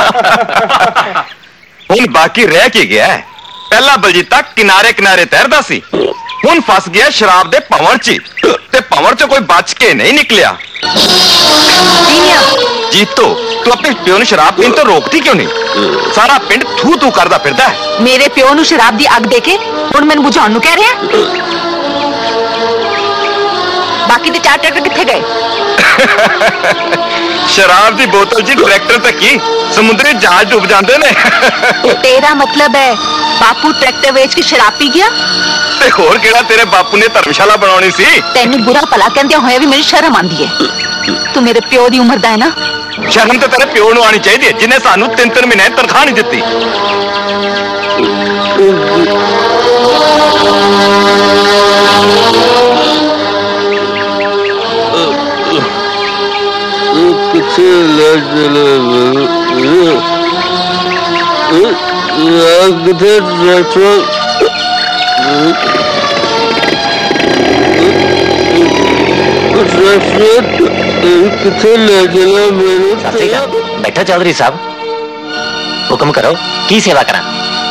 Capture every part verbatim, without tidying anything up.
हुण बाकी रह के गया है। पहला बलजीता किनारे किनारे तैरदा सी, हुण फस गया शराब दे भंवर च, ते भंवर चो कोई बच के नहीं निकलिया। जीतो, तू अपने प्यो नूं शराब पीण तो रोकती क्यों नहीं? सारा पिंड थू थू करदा फिरदा है। मेरे प्यो नूं शराब दी अग देके हुण मैनूं बुझाउण नूं कह रहे हैं? बाकी ते चार ट्रैक्टर कित्थे गए? शराब दी बोतल जी ट्रैक्टर तक की समुद्री जहाज डूब जाते ने। तेरा मतलब है बापू ट्रैक्टर बेच के शराब पी गया? ते होर केड़ा तेरे बापू ने धर्मशाला बनानी सी? तेनू बुरा भला कहंदे होए भी मेरी शर्म आंदी है। तू मेरे प्यो दी उम्र दा है ना? शर्म तो तेरे प्यो नूं आनी चाहिए जिन्हें सानू तीन तीन महीने तनख्वाह नहीं दित्ती। बैठो चौधरी साहब, हुक्म करो की सेवा करा?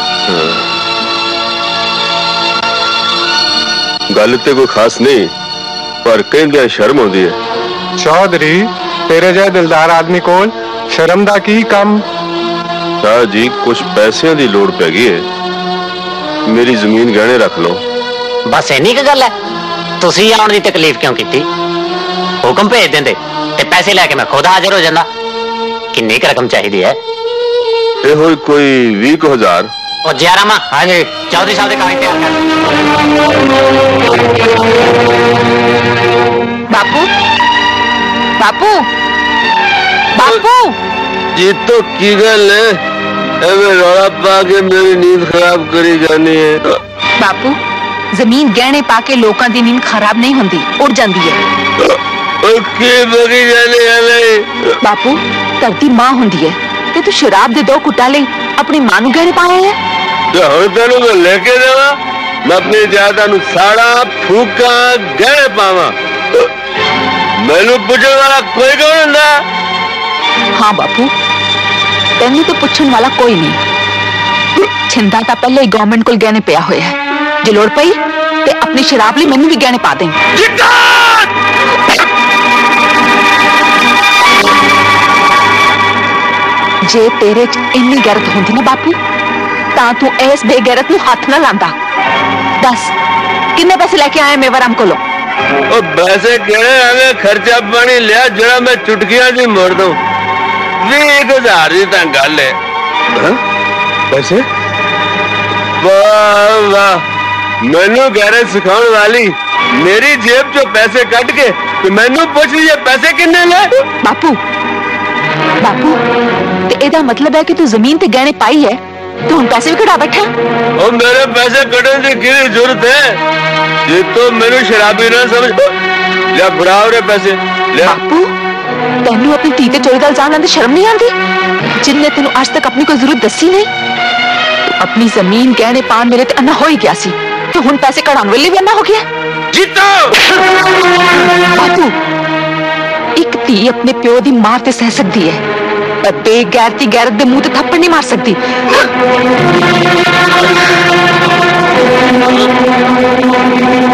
गल ते कोई खास नहीं, पर कहंदे शर्म आउंदी है। चौधरी तेरे जैसे दिलदार आदमी कोल शर्म दा की काम? शाह जी कुछ पैसों की लोड़ पै गई है, मेरी जमीन गहने रख लो। बस इन्नी की गल है? तुसी आउण दी तकलीफ क्यों की? हुक्म भेज देंदे ते पैसे लेके मैं खुद हाजिर हो जांदा। किन्नी क रकम चाहिए है? ये होई कोई बीस हजार। और जयरामा, हाँ जी चौधरी साहब कागज तैयार कर। बापू बापू बापू जी तो की गल है? एवे रौला पा के मेरी नींद खराब करी जानी है। बापू जमीन गहने पाके लोगों की नींद खराब नहीं होती, उड़ जाती है। बगी जाने है बापू धरती मां होंदी है ते तू शराब दे दो कुटा ले अपनी मां नूं गहने पाए है। तो हुण तैनूं मैं लेके जावां, मैं अपनी जायदाद नूं साड़ा फूका गहने पावां, मैनूं पुछण वाला कोई कौन हुंदा? हाँ बापू तैनूं तो पुछण वाला कोई नहीं। छिंदा तां पहले ही गवर्नमेंट कोल गहने पिया होया है, जे लोड़ पई ते अपनी शराब लई मैनूं भी गहने पा दें। जे तेरे च इन्नी गैरत होंदी ना बापू तां तू इस बेगैरत नूं हथ ना लांदा। दस किन्ने पैसे लेके आए मेवराम कोलों? ओ पैसे कहने आवे खर्चा पानी लिया जरा मैं चुटकियां दी मोड़ दूं। बीस हजार दी तां गल है। हां पैसे? वाह वाह मैनू गैरेज सिखाने वाली मेरी जेब चो पैसे कट के तो मैनू पूछ लीजिए पैसे किन्ने ले? बापू बापू ते एदा मतलब है कि तू जमीन ते गहने पाई है तो हुन पैसे भी कटा बैठा? ओ मेरे पैसे कटने की किसी जरूरत है? ये तो मेनू शराबी ना समझ। ले फड़ाओ रे पैसे ले। बापू तेनू अपनी धी ते चोरी दा इल्जाम लांदे शर्म नहीं आंदी? जिन्ने तेनू आज तक अपनी कोई जरूरत दसी नहीं। अपनी जमीन गहने पान मेरे ते अन्ना हो ही गया सी तो हुन पैसे कढ़ाउण वेले भी अन्ना हो गया। जीतो बापू एक धी अपने प्यो दी मार ते सह सकदी है पर बेगैरती गैरत दे मुंह ते थप्पड़ नहीं मार सकती।